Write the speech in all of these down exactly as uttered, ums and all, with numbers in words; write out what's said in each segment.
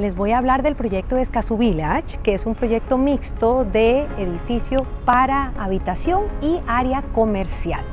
Les voy a hablar del proyecto de Escazú Village, que es un proyecto mixto de edificio para habitación y área comercial.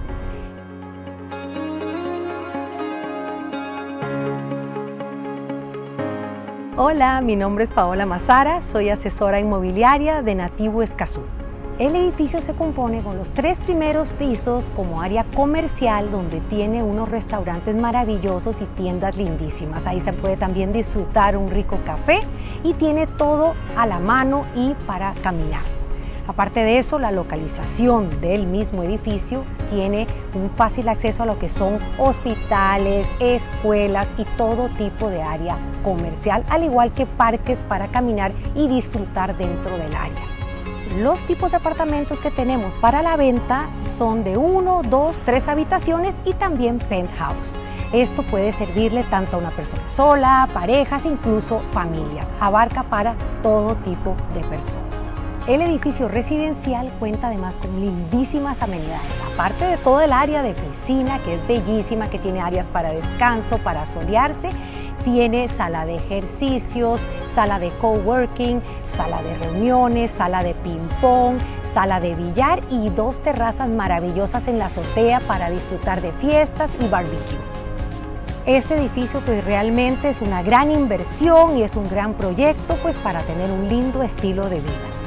Hola, mi nombre es Paola Mazara, soy asesora inmobiliaria de Nativo Escazú. El edificio se compone con los tres primeros pisos como área comercial, donde tiene unos restaurantes maravillosos y tiendas lindísimas. Ahí se puede también disfrutar un rico café y tiene todo a la mano y para caminar. Aparte de eso, la localización del mismo edificio tiene un fácil acceso a lo que son hospitales, escuelas y todo tipo de área comercial, al igual que parques para caminar y disfrutar dentro del área. Los tipos de apartamentos que tenemos para la venta son de uno, dos, tres habitaciones y también penthouse. Esto puede servirle tanto a una persona sola, parejas, incluso familias. Abarca para todo tipo de personas. El edificio residencial cuenta además con lindísimas amenidades, aparte de todo el área de piscina, que es bellísima, que tiene áreas para descanso, para solearse. Tiene sala de ejercicios, sala de coworking, sala de reuniones, sala de ping-pong, sala de billar y dos terrazas maravillosas en la azotea para disfrutar de fiestas y barbecue. Este edificio pues realmente es una gran inversión y es un gran proyecto pues para tener un lindo estilo de vida.